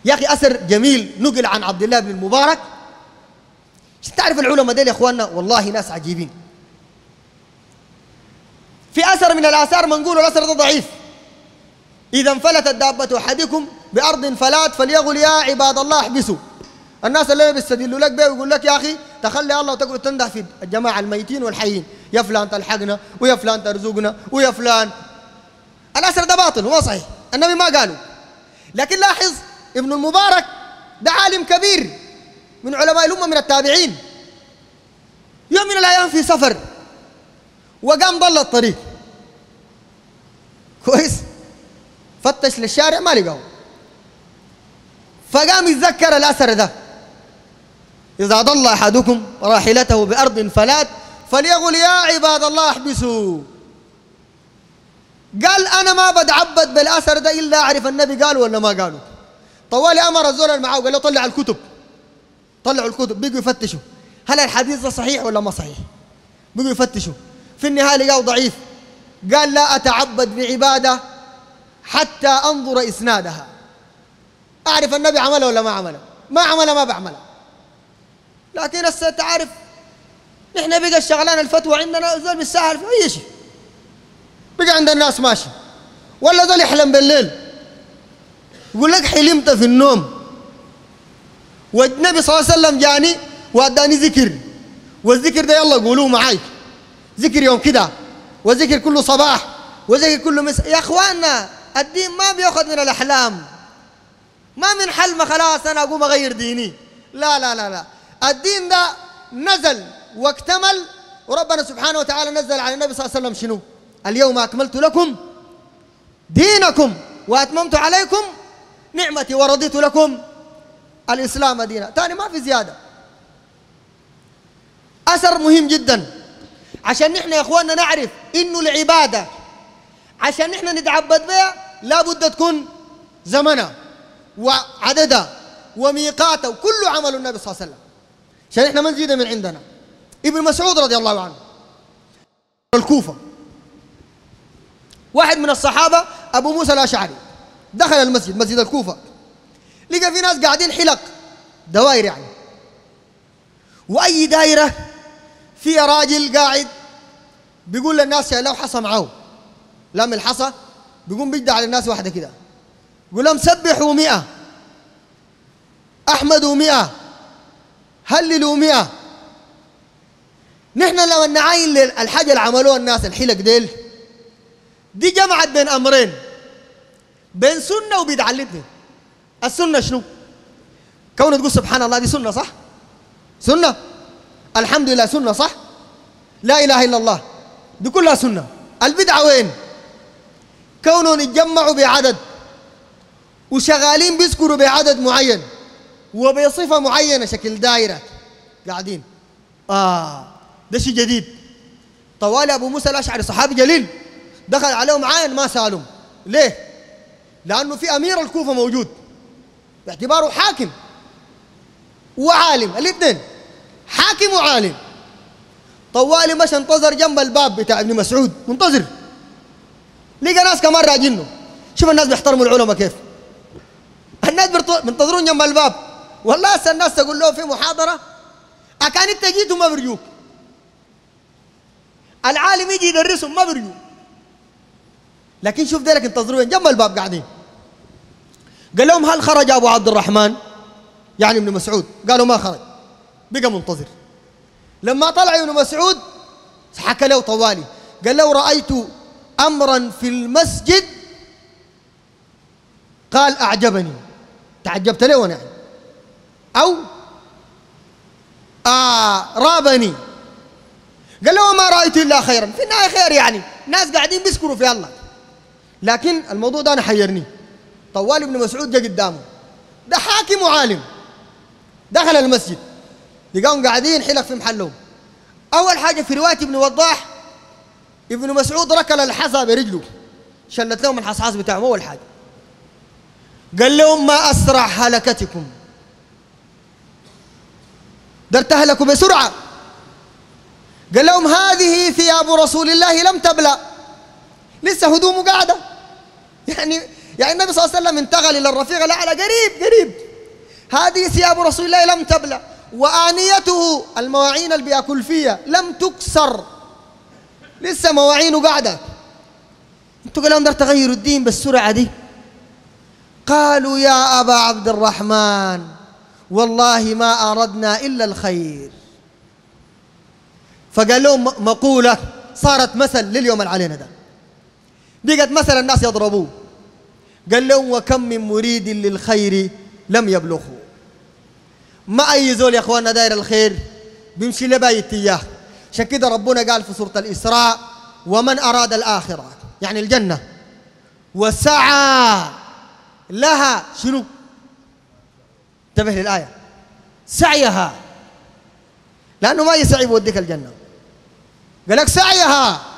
يا أخي أثر جميل نقل عن عبد الله بن المبارك. تعرف العلماء ديل يا إخواننا والله ناس عجيبين. في أثر من الآثار منقول الأثر ده ضعيف: إذا انفلتت دابة أحدكم بأرض فلات فليقل يا عباد الله احبسوا. الناس اللي بيستدلوا لك بيه ويقول لك يا أخي تخلي الله وتقعد تنده في الجماعة الميتين والحيين، يا فلان تلحقنا ويا فلان ترزقنا ويا فلان. الأثر ده باطل وما صحيح، النبي ما قالوا. لكن لاحظ ابن المبارك ده عالم كبير من علماء الأمة من التابعين، يوم من الأيام في سفر وقام ضل الطريق كويس، فتش للشارع ما لقاه، فقام يتذكر الأثر ده: إذا ضل أحدكم راحلته بأرض فلات فليقل يا عباد الله احبسوا. قال أنا ما بتعبد بالأثر ده إلا أعرف النبي قال ولا ما قالوا. طوالي أمر الزول اللي معاه قال له طلع الكتب، طلعوا الكتب، بيجوا يفتشوا هل الحديث ده صحيح ولا ما صحيح. بيجوا يفتشوا، في النهاية لقاه ضعيف. قال لا أتعبد بعبادة حتى أنظر إسنادها، أعرف النبي عمله ولا ما عمله، ما عمله ما بعمله. لكن هسه تعرف نحن بقى الشغلان الفتوى عندنا زول بالسهل في أي شيء، بقى عند الناس ماشي. ولا زول يحلم بالليل يقول لك حلمت في النوم والنبي صلى الله عليه وسلم جاني واداني ذكر، والذكر ده يلا قولوه معاي، ذكر يوم كده وذكر كل صباح وذكر كل مساء. يا اخواننا الدين ما بياخذ من الاحلام، ما من حلم خلاص انا اقوم اغير ديني، لا لا لا لا. الدين ده نزل واكتمل، وربنا سبحانه وتعالى نزل على النبي صلى الله عليه وسلم شنو؟ اليوم اكملت لكم دينكم واتممت عليكم نعمتي ورضيت لكم الاسلام دينا. ثاني ما في زياده. اثر مهم جدا عشان نحن يا اخواننا نعرف انه العباده عشان نحن نتعبد بها لابد تكون زمنها وعددها وميقاتها وكل عمل النبي صلى الله عليه وسلم، عشان احنا ما نزيد من عندنا. ابن مسعود رضي الله عنه الكوفه، واحد من الصحابه ابو موسى الاشعري دخل المسجد، مسجد الكوفه، لقى في ناس قاعدين حلق دوائر يعني، واي دايره فيها راجل قاعد بيقول للناس لو حصى معاه لم الحصى بيقوم بيجدع على الناس واحده كده يقول لهم سبحوا 100، احمدوا 100، هللوا 100. نحن لما نعاين الحاجه اللي عملوها الناس الحلق دي جمعت بين امرين، بين سنه وبدعه الاثنين. السنه شنو؟ كون تقول سبحان الله دي سنه صح؟ سنه. الحمد لله سنه صح؟ لا اله الا الله دي كلها سنه. البدعه وين؟ كونهم يتجمعوا بعدد وشغالين بيذكروا بعدد معين وبصفه معينه شكل دائره قاعدين. ده شيء جديد. طوالي ابو موسى الاشعري صحابي جليل دخل عليهم عاين ما سالهم. ليه؟ لانه في امير الكوفه موجود باعتباره حاكم وعالم، الاثنين حاكم وعالم. طوالي مش انتظر جنب الباب بتاع ابن مسعود، منتظر، لقى ناس كمان راجينه. شوف الناس بيحترموا العلماء كيف، الناس بينتظرون جنب الباب. والله هسه الناس تقول له في محاضره اكان انت جيت وما برجوك، العالم يجي يدرسهم ما برجوك، لكن شوف ديلك انتظروا جنب الباب قاعدين. قال لهم هل خرج ابو عبد الرحمن يعني ابن مسعود؟ قالوا ما خرج، بقى منتظر. لما طلع ابن مسعود حكى له طوالي، قال له رأيت أمرا في المسجد قال أعجبني، تعجبت له يعني، أو رابني. قال له ما رأيت إلا خيرا، في النهاية خير يعني، ناس قاعدين بيذكروا في الله، لكن الموضوع ده أنا حيرني. طوالي ابن مسعود جاء قدامه، ده حاكم وعالم، دخل المسجد لقاهم قاعدين حلق في محلهم. أول حاجة في رواية ابن وضاح ابن مسعود ركل الحصى برجله، شلت لهم الحصحاص بتاعهم. أول حاجة قال لهم ما أسرع هلكتكم، ده تهلكوا بسرعة. قال لهم هذه ثياب رسول الله لم تبلى، لسه هدومه قاعدة، يعني النبي صلى الله عليه وسلم انتقل إلى الرفيق الأعلى قريب قريب. هذه ثياب رسول الله لم تبلى، وآنيته المواعين اللي بياكل فيها لم تكسر، لسه مواعينه قاعدة. انتوا قالوا ده تغيروا الدين بالسرعة دي؟ قالوا يا أبا عبد الرحمن والله ما أردنا إلا الخير. فقال لهم مقولة صارت مثل لليوم العلينا ده، بقت مثل الناس يضربوه. قال لهم وكم من مريد للخير لم يبلغه. ما أي زول يا أخواننا داير الخير بيمشي لبايت إياه. عشان كده ربنا قال في سورة الإسراء ومن أراد الآخرة يعني الجنة وسعى لها شنو؟ انتبه للآية، سعيها، لأنه ما يسعي بوديك الجنة، قال لك سعيها